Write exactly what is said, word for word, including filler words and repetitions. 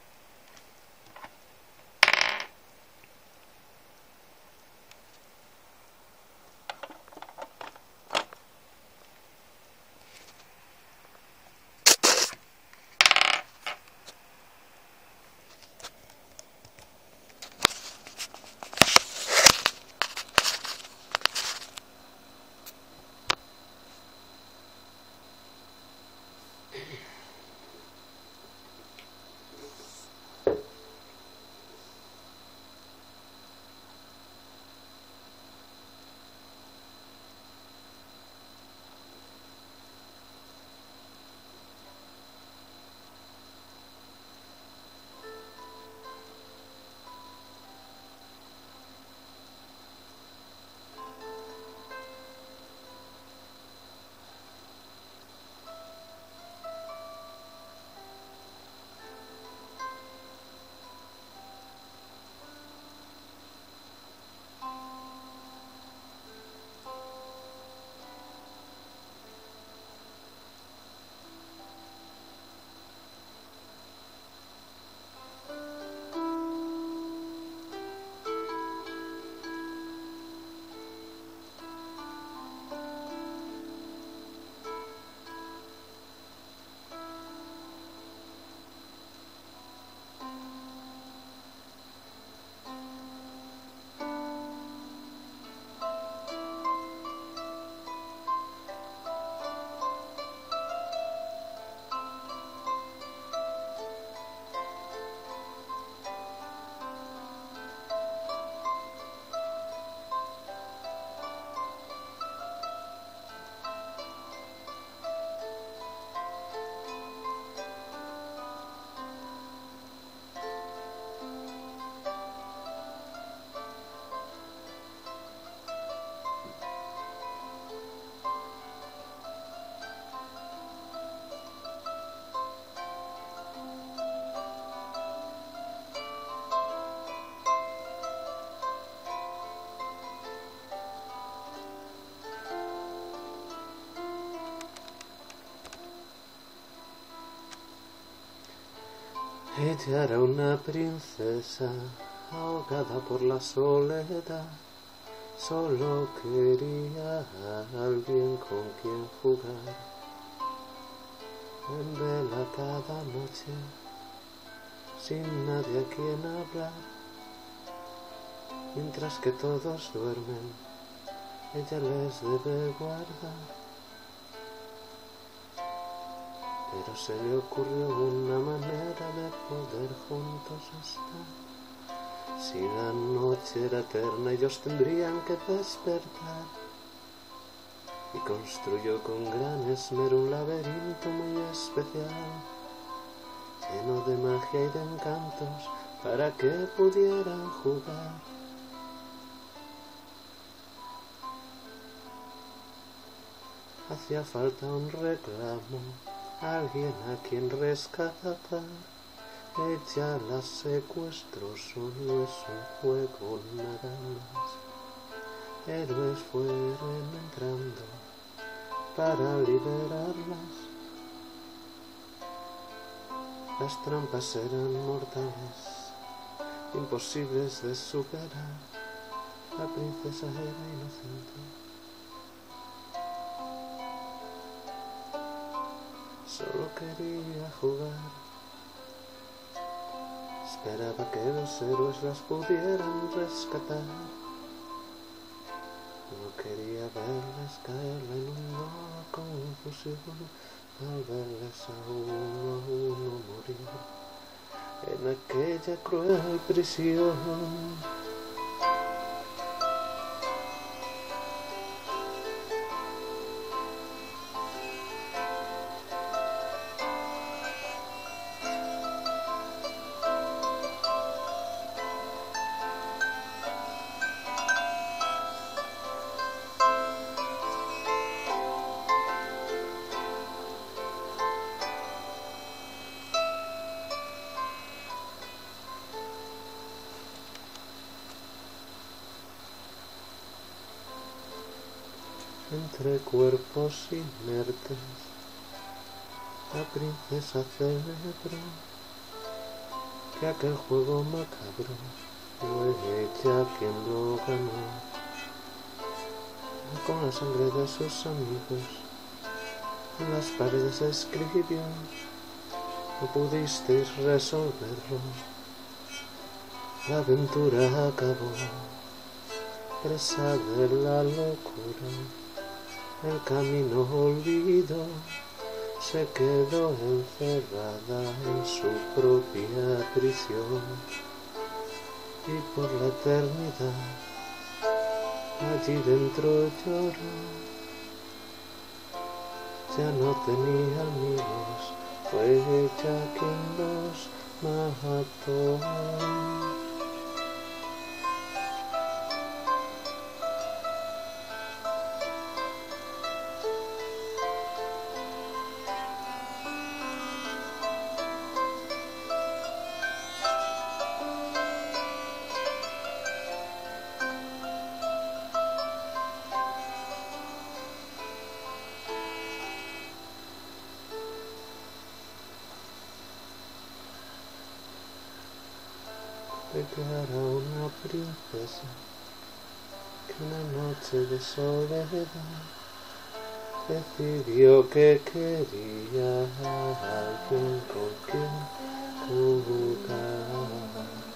Ella era una princesa ahogada por la soledad, solo quería a alguien con quien jugar. En vela cada noche, sin nadie a quien hablar, mientras que todos duermen, ella les debe guardar. Pero se le ocurrió una manera de poder juntos estar. Si la noche era eterna, ellos tendrían que despertar. Y construyó con gran esmero un laberinto muy especial, lleno de magia y de encantos, para que pudieran jugar. Hacía falta un reclamo, alguien a quien rescatar. Ella la secuestró, solo es un juego, nada más. Héroes fueron entrando para liberarlas. Las trampas eran mortales, imposibles de superar. La princesa era inocente, solo quería jugar. Esperaba que los héroes las pudieran rescatar. No quería verlas caer en una confusión, al verlas a uno a uno morir en aquella cruel prisión. Entre cuerpos inertes, la princesa celebró que aquel juego macabro fue ella quien lo ganó. Con la sangre de sus amigos en las paredes escribió, no pudisteis resolverlo, la aventura acabó, presa de la locura, el camino olvidó, se quedó encerrada en su propia prisión, y por la eternidad allí dentro lloró. Ya no tenía amigos, fue ella quien los mató. Declara una princesa que una noche de soledad decidió que quería a alguien con quien jugar.